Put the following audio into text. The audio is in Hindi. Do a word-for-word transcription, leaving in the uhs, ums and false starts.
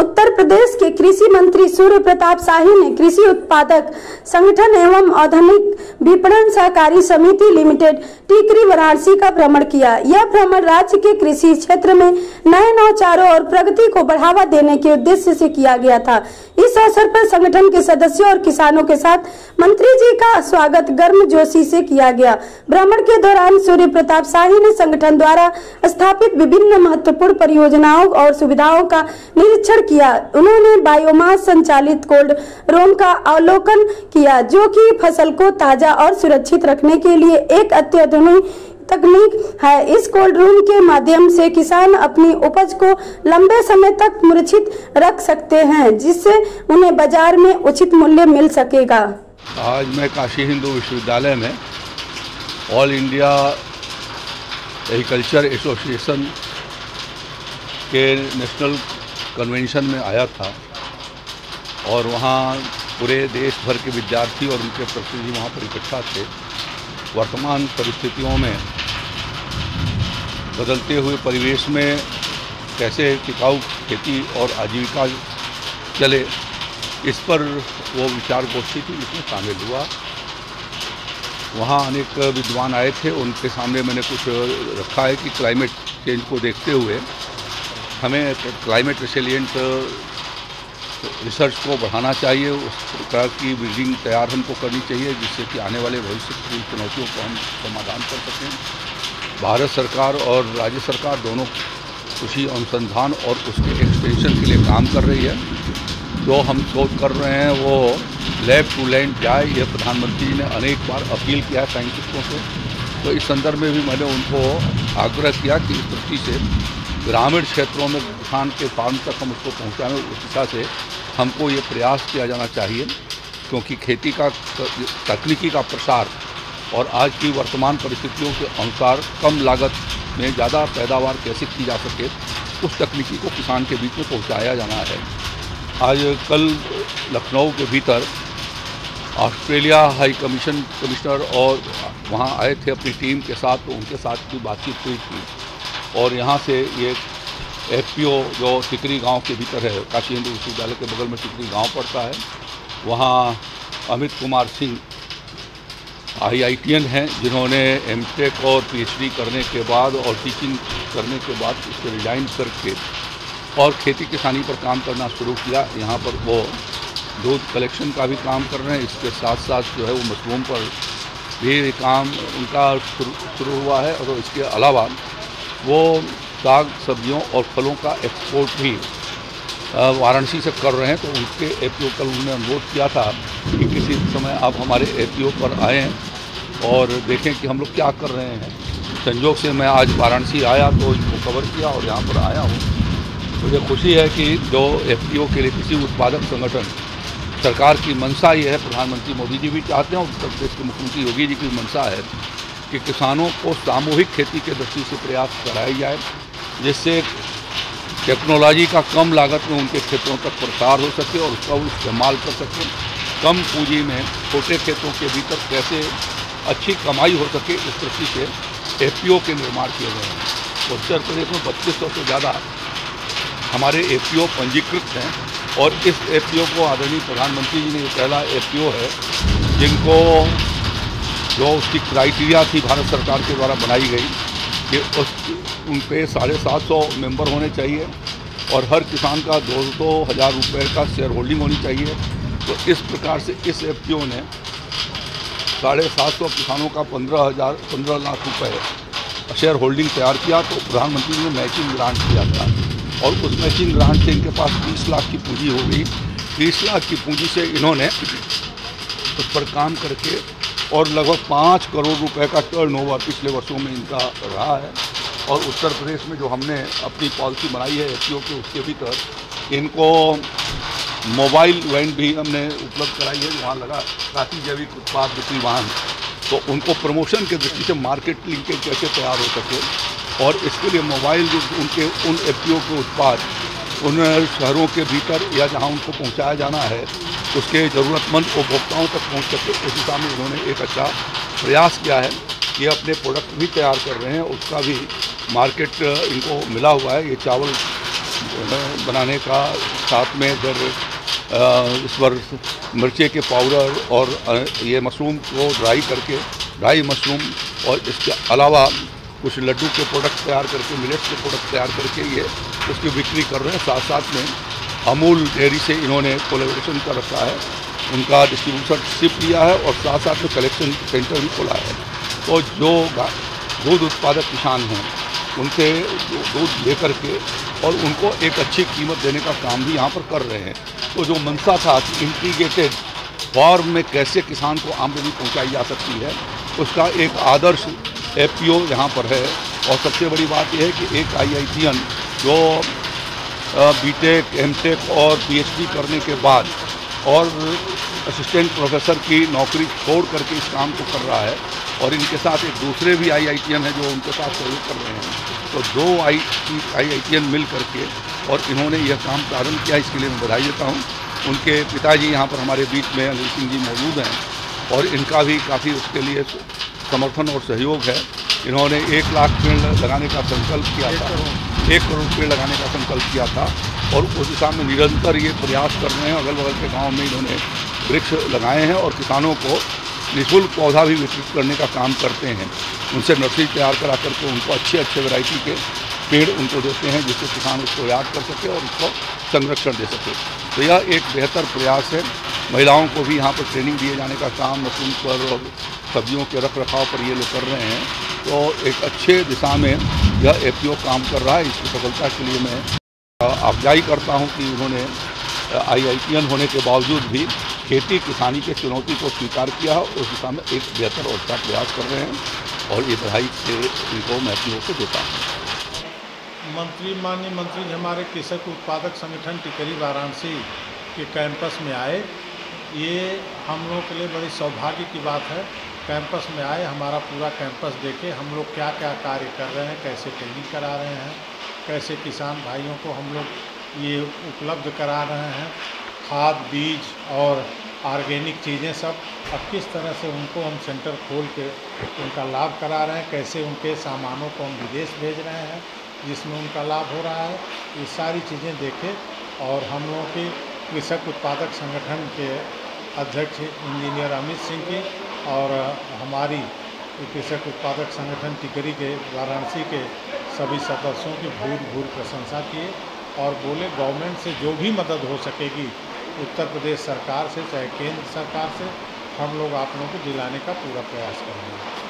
उत्तर प्रदेश के कृषि मंत्री सूर्य प्रताप शाही ने कृषि उत्पादक संगठन एवं औद्योगिक विपणन सहकारी समिति लिमिटेड टीकरी वाराणसी का भ्रमण किया। यह भ्रमण राज्य के कृषि क्षेत्र में नए नवाचारों और प्रगति को बढ़ावा देने के उद्देश्य से किया गया था। इस अवसर पर संगठन के सदस्यों और किसानों के साथ मंत्री जी का स्वागत गर्मजोशी से किया गया। भ्रमण के दौरान सूर्य प्रताप शाही ने संगठन द्वारा स्थापित विभिन्न महत्वपूर्ण परियोजनाओं और सुविधाओं का निरीक्षण किया। उन्होंने बायोमास संचालित कोल्ड रूम का अवलोकन किया, जो कि फसल को ताजा और सुरक्षित रखने के लिए एक अत्याधुनिक तकनीक है। इस कोल्ड रूम के माध्यम से किसान अपनी उपज को लंबे समय तक सुरक्षित रख सकते हैं, जिससे उन्हें बाजार में उचित मूल्य मिल सकेगा। आज मैं काशी हिंदू विश्वविद्यालय में ऑल इंडिया एग्रीकल्चर एसोसिएशन के नेशनल कन्वेंशन में आया था और वहाँ पूरे देश भर के विद्यार्थी और उनके प्रतिनिधि वहाँ पर इकट्ठा थे। वर्तमान परिस्थितियों में बदलते हुए परिवेश में कैसे टिकाऊ खेती और आजीविका चले, इस पर वो विचार गोष्ठी थी जिसमें शामिल हुआ। वहाँ अनेक विद्वान आए थे, उनके सामने मैंने कुछ रखा है कि क्लाइमेट चेंज को देखते हुए हमें क्लाइमेट रेसिलिएंट रिसर्च को बढ़ाना चाहिए। उस प्रकार की बिल्डिंग तैयार हमको करनी चाहिए जिससे कि आने वाले भविष्य की चुनौतियों को हम समाधान कर सकें। भारत सरकार और राज्य सरकार दोनों कृषि अनुसंधान और उसके एक्सटेंशन के लिए काम कर रही है। जो हम शोध कर रहे हैं वो लैब टू लैंड जाए, यह प्रधानमंत्री जी ने अनेक बार अपील किया है साइंटिस्टों से। तो इस संदर्भ में भी मैंने उनको आग्रह किया कि इस दृष्टि से ग्रामीण क्षेत्रों में किसान के फार्म तक हम उसको पहुँचाएँ, उस दिशा से हमको ये प्रयास किया जाना चाहिए, क्योंकि खेती का तकनीकी का प्रसार और आज की वर्तमान परिस्थितियों के अनुसार कम लागत में ज़्यादा पैदावार कैसे की जा सके, उस तकनीकी को किसान के बीच में पहुंचाया जाना है। आज कल लखनऊ के भीतर ऑस्ट्रेलिया हाई कमीशन कमिश्नर और वहां आए थे अपनी टीम के साथ, तो उनके साथ की बातचीत हुई थी और यहाँ से ये एफपीओ जो टिकरी गांव के भीतर है, काशी हिंदू विश्वविद्यालय के बगल में टिकरी गांव पड़ता है, वहाँ अमित कुमार सिंह आईआईटीएन हैं, जिन्होंने एमटेक और पीएचडी करने के बाद और टीचिंग करने के बाद इससे रिजाइन करके और खेती किसानी पर काम करना शुरू किया। यहाँ पर वो दूध कलेक्शन का भी काम कर रहे हैं, इसके साथ साथ जो है वो मशरूम पर भी काम उनका शुरू हुआ है और इसके अलावा वो साग सब्जियों और फलों का एक्सपोर्ट भी वाराणसी से कर रहे हैं। तो उनके एपीओ कल उन्होंने अनुरोध किया था कि किसी समय आप हमारे एपीओ पर आएँ और देखें कि हम लोग क्या कर रहे हैं। संयोग से मैं आज वाराणसी आया तो इसको कवर किया और यहाँ पर आया हूँ। मुझे खुशी है कि जो एफपीओ के लिए कृषि उत्पादक संगठन सरकार की मंशा ये है, प्रधानमंत्री मोदी जी भी चाहते हैं और उत्तर प्रदेश के मुख्यमंत्री योगी जी की मंशा है कि किसानों को सामूहिक खेती के दृष्टि से प्रयास कराई जाए, जिससे टेक्नोलॉजी का कम लागत में उनके क्षेत्रों तक प्रसार हो सके और उसका वो इस्तेमाल कर सकें। कम पूंजी में छोटे खेतों के भीतर कैसे अच्छी कमाई हो सके, इस दृष्टि से एफपीओ के निर्माण किए गए हैं। उत्तर प्रदेश में बत्तीस सौ से ज़्यादा हमारे एफपीओ पंजीकृत हैं और इस एफपीओ को आदरणीय प्रधानमंत्री जी ने ये पहला एफपीओ है जिनको जो उसकी क्राइटेरिया थी भारत सरकार के द्वारा बनाई गई कि उस उन पे साढ़े सात सौ मेम्बर होने चाहिए और हर किसान का दो दो हज़ार रुपये का शेयर होल्डिंग होनी चाहिए। तो इस प्रकार से इस एफपीओ ने साढ़े सात सौ किसानों का पंद्रह हज़ार पंद्रह लाख रुपये शेयर होल्डिंग तैयार किया। तो प्रधानमंत्री जी ने मैचिंग ग्रांट किया था और उस मैचिंग ग्रांट से इनके पास बीस लाख की पूंजी हो गई। बीस लाख की पूंजी से इन्होंने उस पर काम करके और लगभग पाँच करोड़ रुपए का टर्नओवर पिछले वर्षों में इनका रहा है। और उत्तर प्रदेश में जो हमने अपनी पॉलिसी बनाई है एफपीओ के, उसके भीतर इनको मोबाइल वैन भी हमने उपलब्ध कराई है, वहाँ लगा काफ़ी जैविक उत्पाद बिक्री वाहन, तो उनको प्रमोशन के दृष्टि से मार्केट लिंकेज कैसे तैयार हो सके और इसके लिए मोबाइल जो उनके उन एफपीओ के उत्पाद उन शहरों के भीतर या जहाँ उनको पहुँचाया जाना है उसके ज़रूरतमंद उपभोक्ताओं तक पहुँच सके, उस दिशा में उन्होंने एक अच्छा प्रयास किया है। ये अपने प्रोडक्ट भी तैयार कर रहे हैं, उसका भी मार्केट इनको मिला हुआ है। ये चावल बनाने का साथ में इधर इस पर मिर्चे के पाउडर और ये मशरूम को ड्राई करके ड्राई मशरूम और इसके अलावा कुछ लड्डू के प्रोडक्ट तैयार करके मिलेट्स के प्रोडक्ट तैयार करके ये उसकी बिक्री कर रहे हैं। साथ साथ में अमूल डेयरी से इन्होंने कोलैबोरेशन कर रखा है, उनका डिस्ट्रीब्यूटरशिप लिया है और साथ साथ में कलेक्शन सेंटर भी खोला है। तो जो दूध उत्पादक किसान हैं उनसे दूध लेकर के और उनको एक अच्छी कीमत देने का काम भी यहाँ पर कर रहे हैं। तो जो मंशा था कि इंटीग्रेटेड फार्म में कैसे किसान को आमदनी पहुँचाई जा सकती है, उसका एक आदर्श एफपीओ यहाँ पर है। और सबसे बड़ी बात यह है कि एक आईआईटीएन जो बीटेक, एमटेक और पीएचडी करने के बाद और असिस्टेंट प्रोफेसर की नौकरी छोड़ करके इस काम को कर रहा है और इनके साथ एक दूसरे भी आईआईटीएन है जो उनके साथ सहयोग कर रहे हैं। तो दो आई आईआईटीएन मिल करके और इन्होंने यह काम प्रारंभ किया, इसके लिए मैं बधाई देता हूँ। उनके पिताजी यहाँ पर हमारे बीच में अनिल सिंह जी मौजूद हैं और इनका भी काफ़ी उसके लिए समर्थन और सहयोग है। इन्होंने एक लाख पेड़ लगाने का संकल्प किया था, एक करोड़ पेड़ लगाने का संकल्प किया था और उस दिशा में निरंतर ये प्रयास कर रहे हैं। अगल बगल के गांव में इन्होंने वृक्ष लगाए हैं और किसानों को निःशुल्क पौधा भी वितरित करने का काम करते हैं। उनसे नर्सरी तैयार करा करके उनको अच्छे अच्छे वैरायटी के पेड़ उनको देते हैं जिससे किसान उसको याद कर सके और उसको संरक्षण दे सके। तो यह एक बेहतर प्रयास है। महिलाओं को भी यहाँ पर ट्रेनिंग दिए जाने का काम मशरूम पर और सब्जियों के रख रखाव पर ये लोग कर रहे हैं। तो एक अच्छे दिशा में यह एफपीओ काम कर रहा है। इसकी सफलता के लिए मैं अफजाई करता हूँ कि उन्होंने आईआईटीएन होने के बावजूद भी खेती किसानी के चुनौती को स्वीकार किया है। उस दिशा में एक बेहतर और अच्छा प्रयास कर रहे हैं और ये बधाई से इनको मैं अपनी ओर से देता हूँ। मंत्री माननीय मंत्री जी हमारे कृषक उत्पादक संगठन टिकरी वाराणसी के कैंपस में आए, ये हम लोगों के लिए बड़ी सौभाग्य की बात है। कैंपस में आए, हमारा पूरा कैंपस देखे, हम लोग क्या क्या कार्य कर रहे हैं, कैसे ट्रेनिंग करा रहे हैं, कैसे किसान भाइयों को हम लोग ये उपलब्ध करा रहे हैं, खाद बीज और ऑर्गेनिक चीज़ें सब, अब किस तरह से उनको हम सेंटर खोल के उनका लाभ करा रहे हैं, कैसे उनके सामानों को हम विदेश भेज रहे हैं जिसमें उनका लाभ हो रहा है। ये सारी चीज़ें देखे और हम लोगों के कृषक उत्पादक संगठन के अध्यक्ष इंजीनियर अमित सिंह की और हमारी कृषक उत्पादक संगठन टिकरी के वाराणसी के सभी सदस्यों की भूर भूर प्रशंसा किए और बोले गवर्नमेंट से जो भी मदद हो सकेगी उत्तर प्रदेश सरकार से चाहे केंद्र सरकार से हम लोग आप लोगों को दिलाने का पूरा प्रयास करेंगे।